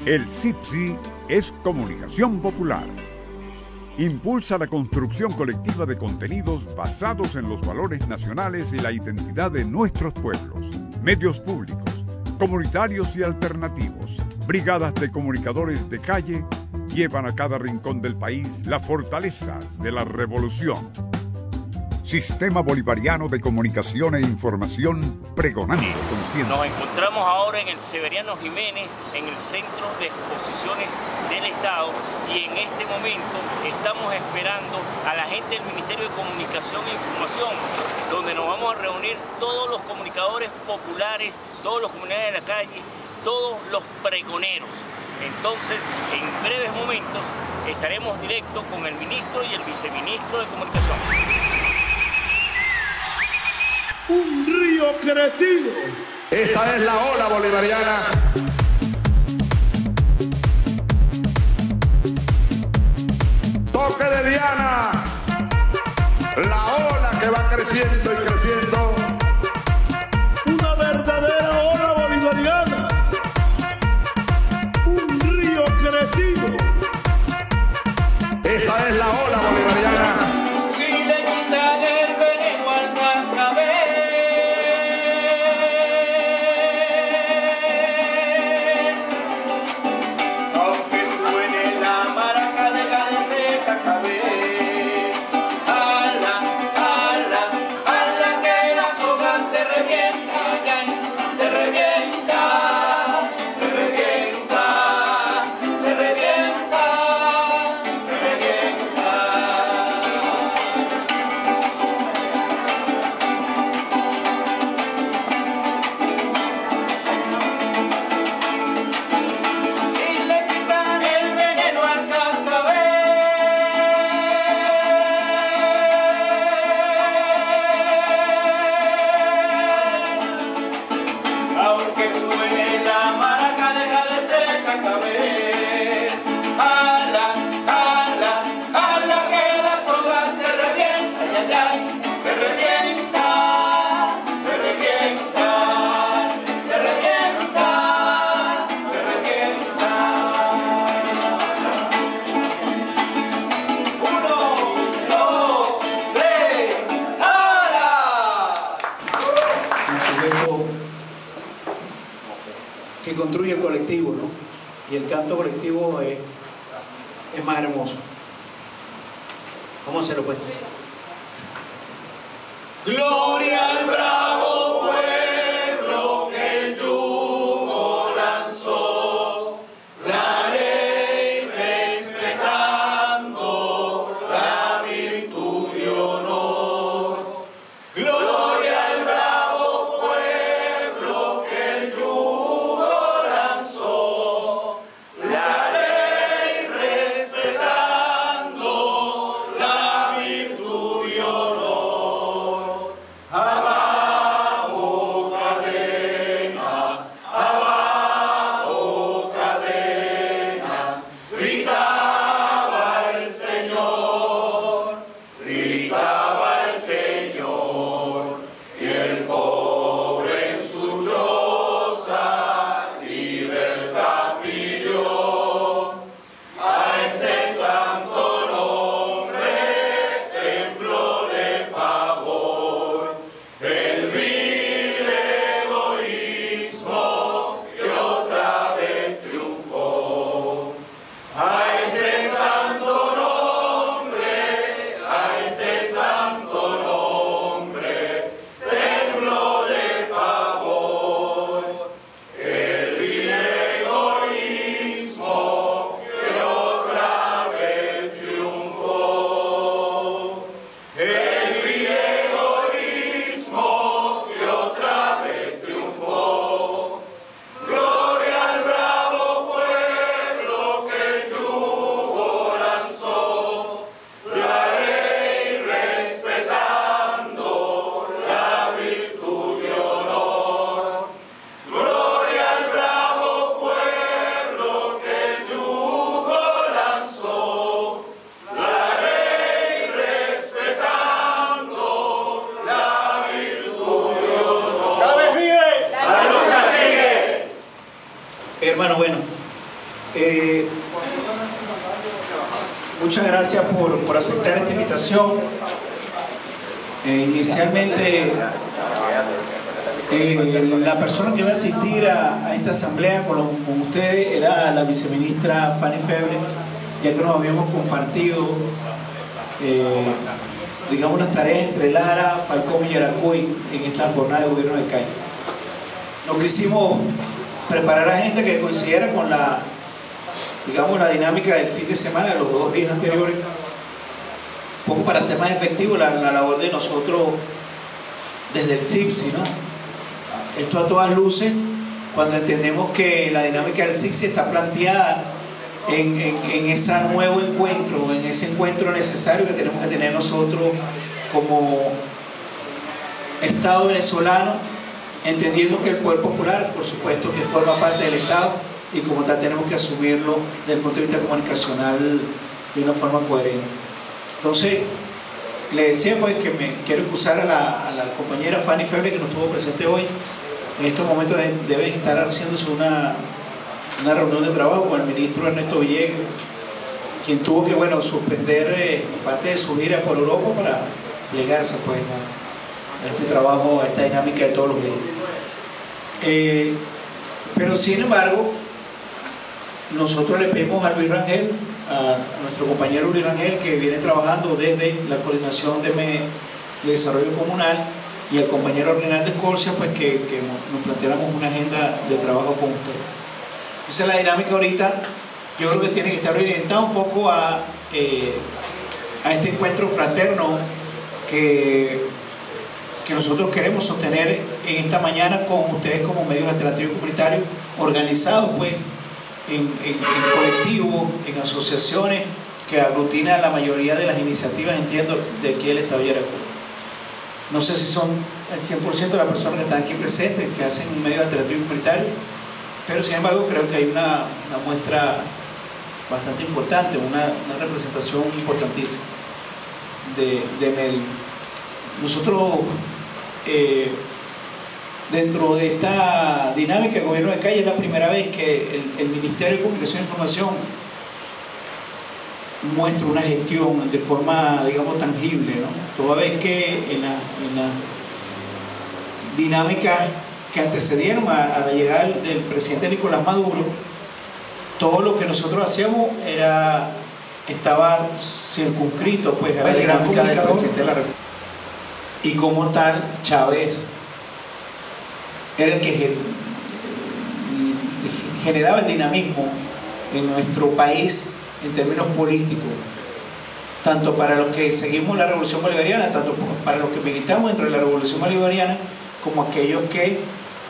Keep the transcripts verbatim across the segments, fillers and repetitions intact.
El C I P S I es Comunicación Popular. Impulsa la construcción colectiva de contenidos basados en los valores nacionales y la identidad de nuestros pueblos. Medios públicos, comunitarios y alternativos, brigadas de comunicadores de calle llevan a cada rincón del país las fortalezas de la revolución. Sistema Bolivariano de Comunicación e Información pregonando conciencia. Nos encontramos ahora en el Severiano Jiménez, en el Centro de Exposiciones del Estado, y en este momento estamos esperando a la gente del Ministerio de Comunicación e Información, donde nos vamos a reunir todos los comunicadores populares, todos los comunicadores de la calle, todos los pregoneros. Entonces, en breves momentos estaremos directo con el ministro y el viceministro de Comunicación. Un río crecido. Esta es la ola bolivariana. Toque de Diana. La ola que va creciendo y creciendo. Una verdadera ola bolivariana. Un río crecido. Esta es la ola bolivariana. Si le quitan el veneno al cascabel, aunque suene la maraca de la de seca cabel, ala, ala, ala que la soga se revienta, ya, se revienta, se revienta, se revienta, se revienta. Si le quitan el veneno al cascabel, aunque suene la maraca deja de ser cascabel, ala, ala, ala que la soga se revienta, ya, ya, se revienta, se revienta, se revienta, se revienta. Uno, dos, tres, ¡ala! Un sujeto que construye el colectivo, ¿no? Y el canto colectivo es, es más hermoso. ¿Cómo se lo puede? Gloria al bravo pueblo que el yugo lanzó, la ley respetando la virtud y honor. Gloria al bravo pueblo que el yugo lanzó, la ley respetando la virtud y honor. Abajo cadenas, abajo cadenas, gritaba el Señor, gritaba el Señor, y el pobre en su choza libertad pidió. A este santo nombre tembló de pavor el vil egoísmo que otra vez triunfó. A este santo nombre, a este santo nombre tembló de pavor el vil egoísmo que otra vez triunfó. El vil egoísmo que otra vez triunfó. Gloria al bravo pueblo que el yugo lanzó, la ley respetando la virtud y honor. Gloria al bravo pueblo que el yugo lanzó, la ley respetando la virtud y honor. ¡La lucha sigue! Hermano, bueno, Eh, muchas gracias por, por aceptar esta invitación. Eh, inicialmente, eh, la persona que iba a asistir a, a esta asamblea con, con ustedes era la viceministra Fanny Feble, ya que nos habíamos compartido, eh, digamos, las tareas entre Lara, Falcón y Yaracuy en esta jornada de gobierno de Calle. Nos quisimos preparar a gente que coincidiera con la, digamos, la dinámica del fin de semana, de los dos días anteriores, un poco para hacer más efectivo la, la labor de nosotros desde el C I P S I, ¿no? Esto a todas luces, cuando entendemos que la dinámica del C I P S I está planteada en, en, en ese nuevo encuentro, en ese encuentro necesario que tenemos que tener nosotros como Estado venezolano, entendiendo que el poder popular, por supuesto, que forma parte del Estado y como tal tenemos que asumirlo desde el punto de vista comunicacional de una forma coherente. Entonces, le decía pues que me quiero excusar a la, a la compañera Fanny Feble, que no estuvo presente hoy. En estos momentos de, debe estar haciéndose una, una reunión de trabajo con el ministro Ernesto Villegas, quien tuvo que, bueno, suspender eh, parte de su gira por Europa para plegarse pues a, a este trabajo, a esta dinámica de todos los días. Eh, pero sin embargo, nosotros le pedimos a Luis Rangel, a nuestro compañero Luis Rangel, que viene trabajando desde la coordinación de, me, de desarrollo comunal, y al compañero Reinaldo Escorcia, pues que, que nos planteáramos una agenda de trabajo con ustedes. Esa es la dinámica ahorita. Yo creo que tiene que estar orientada un poco a, eh, a este encuentro fraterno que, que nosotros queremos sostener en esta mañana con ustedes como medios alternativos comunitarios, organizados pues en, en, en colectivos, en asociaciones que aglutinan la mayoría de las iniciativas, entiendo, de aquí el Estado de Yaracuy. No sé si son el cien por ciento de las personas que están aquí presentes, que hacen un medio alternativo comunitario, pero sin embargo creo que hay una, una muestra bastante importante, una, una representación importantísima de, de medios. Nosotros, eh, dentro de esta dinámica de gobierno de calle, es la primera vez que el, el Ministerio de Comunicación e Información muestra una gestión de forma, digamos, tangible, ¿no? Toda vez que en la, en la dinámica que antecedieron a, a la llegada del, del presidente Nicolás Maduro, todo lo que nosotros hacíamos era, estaba circunscrito pues a la dinámica del presidente de la República. Y como tal, Chávez era el que generaba el dinamismo en nuestro país en términos políticos, tanto para los que seguimos la revolución bolivariana, tanto para los que militamos dentro de la revolución bolivariana, como aquellos que eh,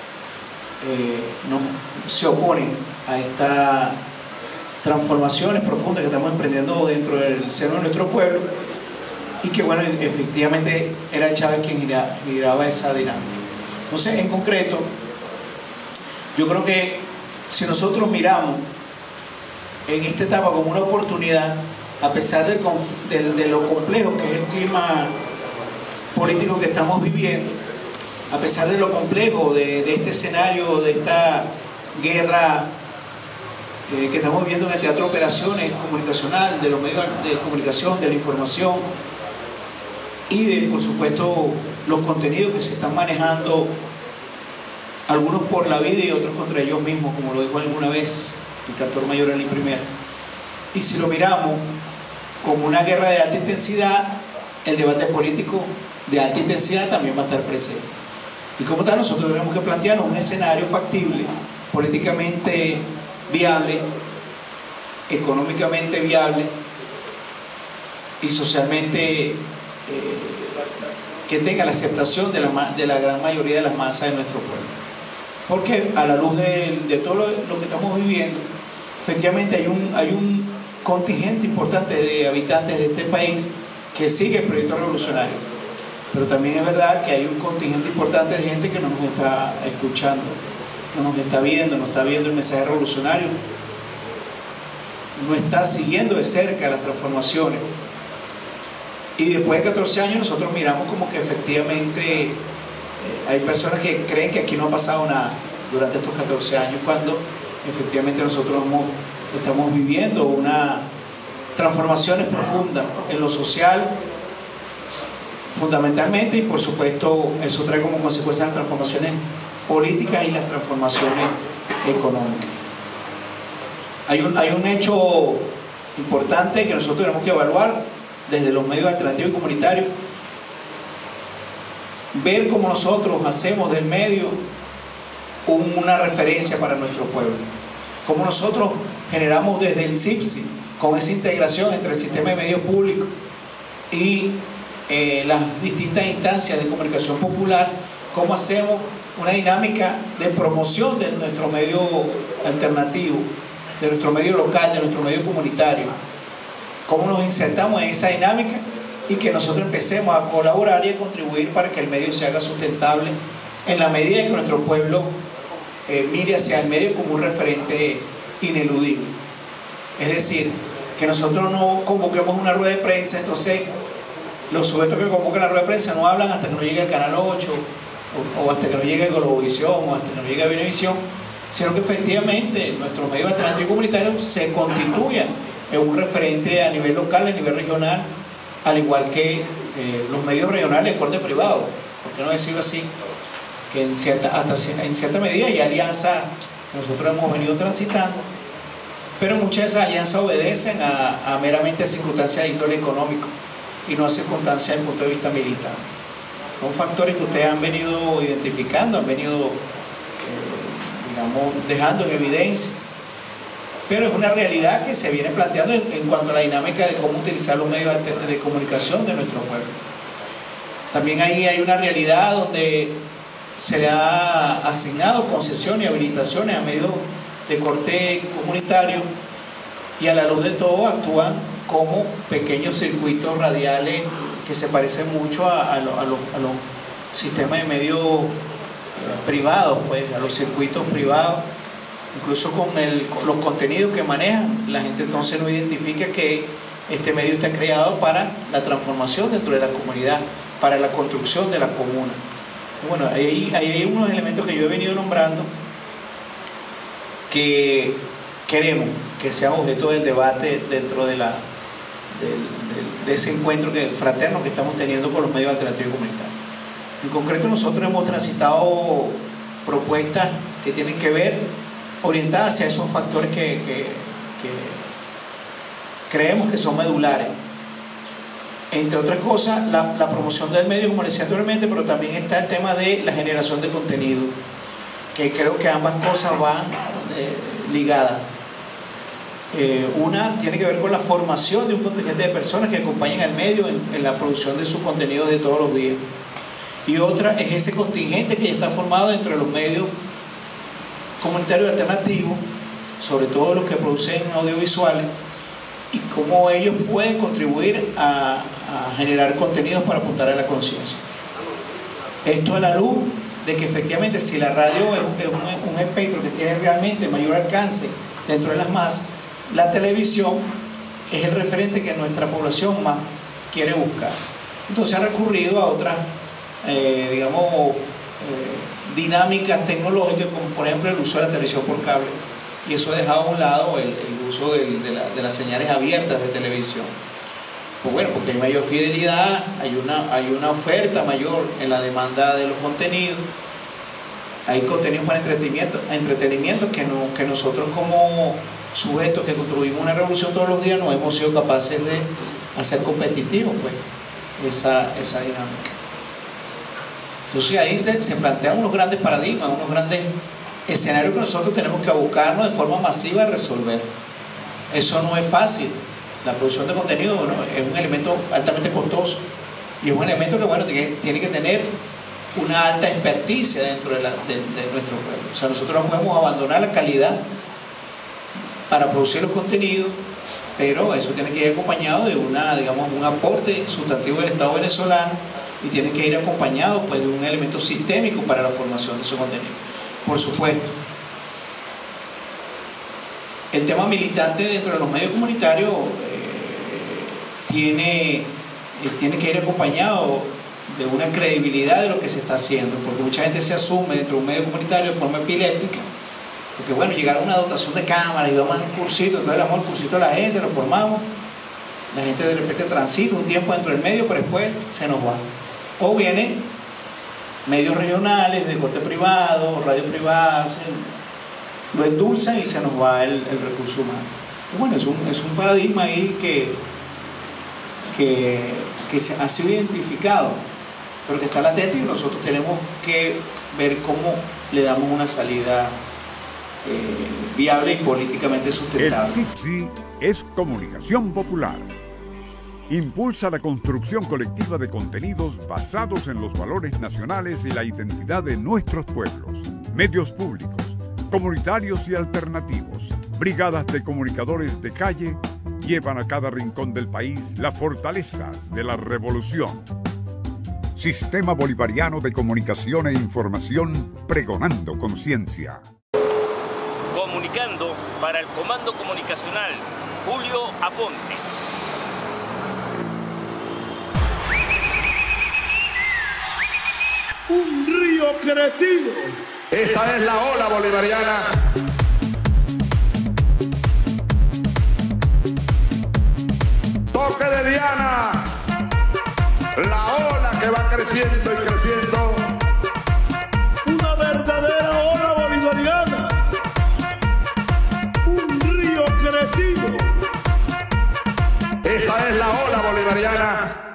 no, se oponen a estas transformaciones profundas que estamos emprendiendo dentro del seno de nuestro pueblo, y que, bueno, efectivamente era Chávez quien giraba esa dinámica. Entonces, en concreto, yo creo que si nosotros miramos en esta etapa como una oportunidad, a pesar del, del, de lo complejo que es el clima político que estamos viviendo, a pesar de lo complejo de, de este escenario, de esta guerra eh, que estamos viviendo en el teatro de operaciones comunicacional, de los medios de comunicación, de la información y de, por supuesto, los contenidos que se están manejando, algunos por la vida y otros contra ellos mismos, como lo dijo alguna vez el cantor mayor Ali Primera. Y si lo miramos como una guerra de alta intensidad, el debate político de alta intensidad también va a estar presente. Y como tal, nosotros tenemos que plantearnos un escenario factible, políticamente viable, económicamente viable y socialmente eh, que tenga la aceptación de la, de la gran mayoría de las masas de nuestro pueblo. Porque a la luz de, de todo lo, lo que estamos viviendo, efectivamente hay un, hay un contingente importante de habitantes de este país que sigue el proyecto revolucionario, pero también es verdad que hay un contingente importante de gente que no nos está escuchando, no nos está viendo, no está viendo el mensaje revolucionario, no está siguiendo de cerca las transformaciones. Y después de catorce años nosotros miramos como que efectivamente eh, hay personas que creen que aquí no ha pasado nada durante estos catorce años, cuando efectivamente nosotros hemos, estamos viviendo una transformaciones profundas en lo social, fundamentalmente, y por supuesto eso trae como consecuencia las transformaciones políticas y las transformaciones económicas. Hay un, hay un hecho importante que nosotros tenemos que evaluar desde los medios alternativos y comunitarios, ver cómo nosotros hacemos del medio una referencia para nuestro pueblo, cómo nosotros generamos desde el CIPSI, con esa integración entre el sistema de medios públicos y eh, las distintas instancias de comunicación popular, cómo hacemos una dinámica de promoción de nuestro medio alternativo, de nuestro medio local, de nuestro medio comunitario, cómo nos insertamos en esa dinámica y que nosotros empecemos a colaborar y a contribuir para que el medio se haga sustentable en la medida que nuestro pueblo eh, mire hacia el medio como un referente ineludible. Es decir, que nosotros no convoquemos una rueda de prensa, entonces los sujetos que convocan la rueda de prensa no hablan hasta que no llegue el Canal ocho o, o hasta que no llegue Globovisión o hasta que no llegue Venevisión, sino que efectivamente nuestros medios alternativos y comunitarios se constituyan en un referente a nivel local, a nivel regional, al igual que eh, los medios regionales de corte privado, por qué no decirlo así, que en cierta, hasta en cierta medida hay alianzas que nosotros hemos venido transitando, pero muchas de esas alianzas obedecen a, a meramente circunstancias de índole económico y no a circunstancias desde el punto de vista militar. Son factores que ustedes han venido identificando, han venido eh, digamos, dejando en evidencia, pero es una realidad que se viene planteando en, en cuanto a la dinámica de cómo utilizar los medios de comunicación de nuestro pueblo. También ahí hay una realidad donde se le ha asignado concesiones y habilitaciones a medios de corte comunitario y a la luz de todo actúan como pequeños circuitos radiales que se parecen mucho a, a, lo, a, lo, a los sistemas de medios eh, privados, pues, a los circuitos privados, incluso con, el, con los contenidos que manejan. La gente entonces no identifica que este medio está creado para la transformación dentro de la comunidad, para la construcción de la comuna. Bueno, ahí, ahí hay unos elementos que yo he venido nombrando que queremos que sean objeto del debate dentro de, la, de, de, de ese encuentro que, fraterno que estamos teniendo con los medios alternativos y comunitarios. En concreto, nosotros hemos transitado propuestas que tienen que ver, orientadas hacia esos factores que, que, que creemos que son medulares. Entre otras cosas, la, la promoción del medio, como les decía anteriormente, pero también está el tema de la generación de contenido, que creo que ambas cosas van eh, ligadas. Eh, una tiene que ver con la formación de un contingente de personas que acompañen al medio en, en la producción de sus contenidos de todos los días, y otra es ese contingente que ya está formado dentro de los medios comunitarios alternativos, sobre todo los que producen audiovisuales, y cómo ellos pueden contribuir a, a generar contenidos para apuntar a la conciencia. Esto a la luz de que efectivamente si la radio es un, un espectro que tiene realmente mayor alcance dentro de las masas, la televisión es el referente que nuestra población más quiere buscar. Entonces ha recurrido a otras, eh, digamos, eh, dinámicas tecnológicas, como por ejemplo el uso de la televisión por cable, y eso ha dejado a un lado el, el uso de, de, la, de las señales abiertas de televisión. Pues bueno, porque hay mayor fidelidad, hay una, hay una oferta mayor en la demanda de los contenidos, hay contenidos para entretenimiento, entretenimiento que, no, que nosotros como sujetos que construimos una revolución todos los días no hemos sido capaces de hacer competitivo, pues, esa, esa dinámica. Entonces ahí se, se plantean unos grandes paradigmas, unos grandes escenarios que nosotros tenemos que buscarnos de forma masiva a resolver. Eso no es fácil. La producción de contenido, ¿no?, es un elemento altamente costoso y es un elemento que, bueno, tiene, tiene que tener una alta experticia dentro de, la, de, de nuestro pueblo. O sea, nosotros no podemos abandonar la calidad para producir los contenidos, pero eso tiene que ir acompañado de una, digamos, un aporte sustantivo del Estado venezolano y tiene que ir acompañado, pues, de un elemento sistémico para la formación de esos contenidos. Por supuesto, el tema militante dentro de los medios comunitarios eh, tiene, eh, tiene que ir acompañado de una credibilidad de lo que se está haciendo, porque mucha gente se asume dentro de un medio comunitario de forma epiléptica porque bueno, llegaron una dotación de cámaras, íbamos a un cursito, entonces le damos el cursito a la gente, lo formamos, la gente de repente transita un tiempo dentro del medio, pero después se nos va. O vienen medios regionales, de corte privado, radio privada, lo endulzan y se nos va el, el recurso humano. Y bueno, es un, es un paradigma ahí que, que, que se ha sido identificado, pero que está latente y nosotros tenemos que ver cómo le damos una salida eh, viable y políticamente sustentable. El C I P S I es Comunicación Popular. Impulsa la construcción colectiva de contenidos basados en los valores nacionales y la identidad de nuestros pueblos. Medios públicos, comunitarios y alternativos, brigadas de comunicadores de calle llevan a cada rincón del país las fortalezas de la revolución. Sistema Bolivariano de Comunicación e Información, pregonando conciencia. Comunicando para el Comando Comunicacional, Julio Aponte. Un río crecido. Esta es la ola bolivariana. Toque de Diana. La ola que va creciendo y creciendo. Una verdadera ola bolivariana. Un río crecido. Esta es la ola bolivariana.